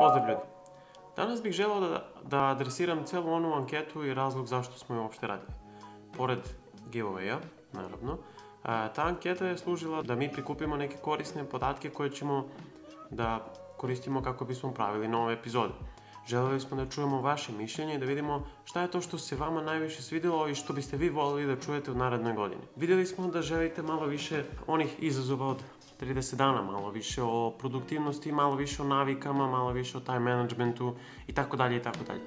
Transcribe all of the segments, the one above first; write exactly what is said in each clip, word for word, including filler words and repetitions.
Pozdrav ljudi! Danas bih želeo da, da adresiram celu onu anketu i razlog zašto smo je uopšte radili. Pored giveaway-a, naravno, ta anketa je služila da mi prikupimo neke korisne podatke koje ćemo da koristimo kako bismo pravili nove epizode. Želeli smo da čujemo vaše mišljenje i da vidimo šta je to što se vama najviše svidjelo i što biste vi volili da čujete u narednoj godini. Vidjeli smo da želite malo više onih izazova od trideset dana, malo više o produktivnosti, malo više o navikama, malo više o time managementu i tako dalje i tako dalje.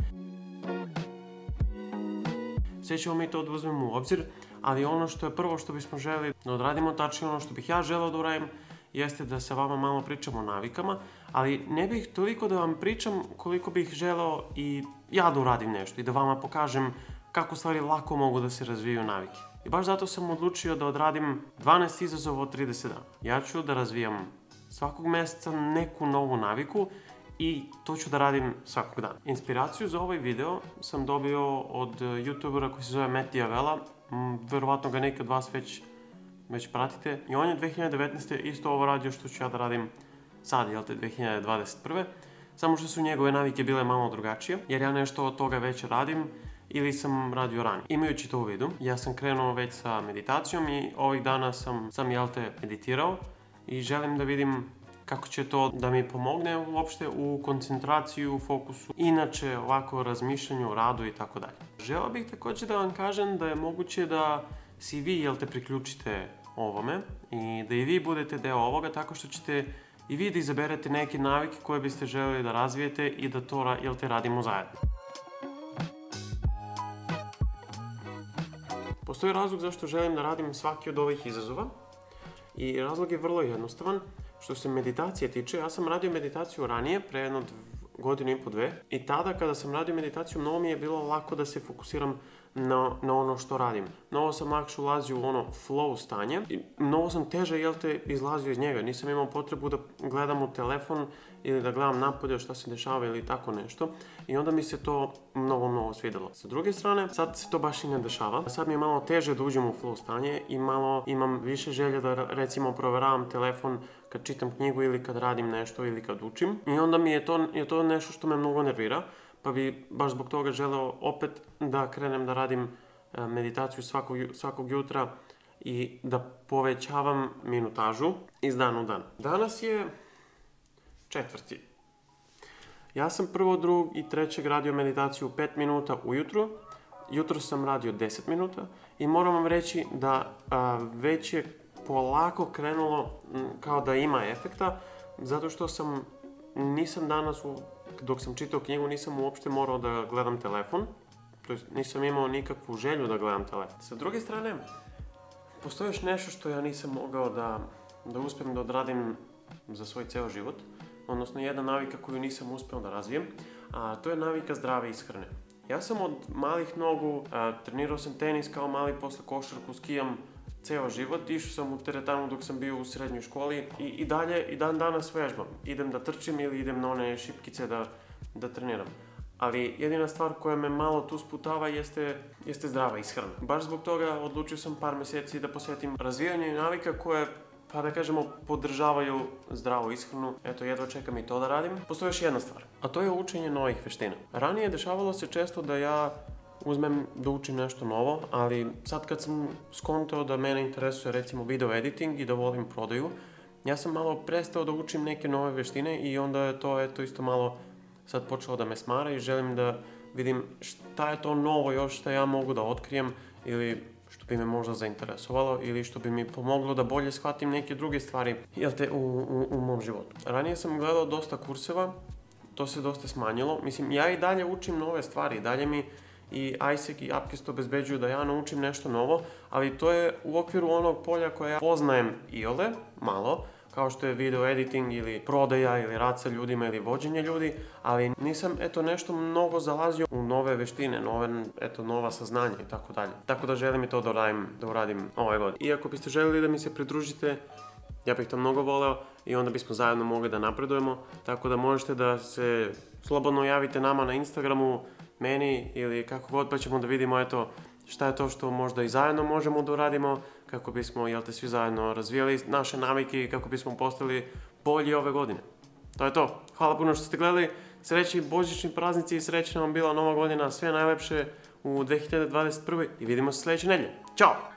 Sve ćemo mi to da uzmemo u obzir, ali ono što je prvo što bismo želeli da odradimo, tačnije ono što bih ja želeo da uradim, jeste da sa vama malo pričamo o navikama, ali ne bih toliko da vam pričam koliko bih želeo i ja da uradim nešto i da vama pokažem kako stvari lako mogu da se razvijaju navike. I baš zato sam odlučio da odradim dvanaest izazova od trideset dana. Ja ću da razvijam svakog meseca neku novu naviku i to ću da radim svakog dana. Inspiraciju za ovaj video sam dobio od youtubera koji se zove Matija Vela, verovatno ga neki od vas već već pratite. I on je dve hiljade devetnaeste. isto ovo radio što ću ja da radim sad, jel te, dve hiljade dvadeset prve. Samo što su njegove navike bile malo drugačije, jer ja nešto od toga već radim ili sam radio ranije. Imajući to u vidu, ja sam krenuo već sa meditacijom i ovih dana sam, sam jel te, meditirao i želim da vidim kako će to da mi pomogne uopšte u koncentraciju, u fokusu, inače ovako razmišljanju, radu i tako dalje. Želeo bih također da vam kažem da je moguće da si vi, jel te, priključite ovome i da i vi budete deo ovoga tako što ćete i vi da izaberete neke navike koje biste želeli da razvijete i da to, jel te, radimo zajedno. Postoji razlog zašto želim da radim svaki od ovih izazova i razlog je vrlo jednostavan. Što se meditacije tiče, ja sam radio meditaciju ranije, pre jedno godinu i po dve, i tada kada sam radio meditaciju mnogo mi je bilo lako da se fokusiram na, na ono što radim. Mnogo sam lakše ulazio u ono flow stanje i mnogo sam teže, jel te, izlazio iz njega. Nisam imao potrebu da gledam u telefon ili da gledam napolje šta se dešava ili tako nešto. I onda mi se to mnogo, mnogo svidjelo. Sa druge strane, sad se to baš i ne dešava. Sad mi je malo teže da uđem u flow stanje i malo imam više želje da, recimo, proveravam telefon kad čitam knjigu ili kad radim nešto ili kad učim. I onda mi je to, je to nešto što me mnogo nervira. Pa bi baš zbog toga želeo opet da krenem da radim meditaciju svakog, svakog jutra i da povećavam minutažu iz dana u dan. Danas je četvrti. Ja sam prvo, drug i trećeg radio meditaciju pet minuta ujutru. Jutro sam radio deset minuta i moram vam reći da a, već je polako krenulo m, kao da ima efekta, zato što sam, nisam danas u dok sam čitao knjigu nisam uopšte morao da gledam telefon, to jest nisam imao nikakvu želju da gledam telefon. Sa druge strane, postoji još nešto što ja nisam mogao da, da uspijem da odradim za svoj ceo život, odnosno jedna navika koju nisam uspeo da razvijem, a to je navika zdrave ishrane. Ja sam od malih nogu, a, trenirao sam tenis kao mali, posle košarku, skijam ceo život, išao sam u teretanu dok sam bio u srednjoj školi i, i dalje i dan danas vežbam. Idem da trčim ili idem na one šipkice da, da treniram. Ali jedina stvar koja me malo tu sputava jeste, jeste zdrava ishrana. Baš zbog toga odlučio sam par mjeseci da posvetim razvijanju navika koje, pa da kažemo, podržavaju zdravu ishranu. Eto, jedva čekam i to da radim. Postoji još jedna stvar, a to je učenje novih veština. Ranije dešavalo se često da ja uzmem da učim nešto novo, ali sad kad sam skontao da mene interesuje, recimo, video editing i da volim prodaju, ja sam malo prestao da učim neke nove veštine i onda je to, eto, isto malo sad počelo da me smara i želim da vidim šta je to novo još što ja mogu da otkrijem ili što bi me možda zainteresovalo ili što bi mi pomoglo da bolje shvatim neke druge stvari, jel te, u, u, u mom životu. Ranije sam gledao dosta kurseva, to se dosta smanjilo. Mislim, ja i dalje učim nove stvari, dalje mi i Isaac i Upcast obezbeđuju da ja naučim nešto novo, ali to je u okviru onog polja koje ja poznajem iole, malo, kao što je video editing ili prodaja ili rad sa ljudima ili vođenje ljudi, ali nisam, eto, nešto mnogo zalazio u nove veštine, nove, eto, nova saznanja i tako dalje. Tako da želim i to da uradim, da uradim ove godine. I ako biste želeli da mi se pridružite, ja bih to mnogo voleo i onda bismo zajedno mogli da napredujemo, tako da možete da se slobodno javite nama na Instagramu, meni ili kako god, pa ćemo da vidimo, eto, šta je to što možda i zajedno možemo da uradimo kako bismo, jel te, svi zajedno razvijali naše navike i kako bismo postali bolji ove godine. To je to. Hvala puno što ste gledali. Srećni božićni praznici i srećna vam bila nova godina. Sve najlepše u dve hiljade dvadeset prve. i vidimo se sljedeće nedelje. Ćao!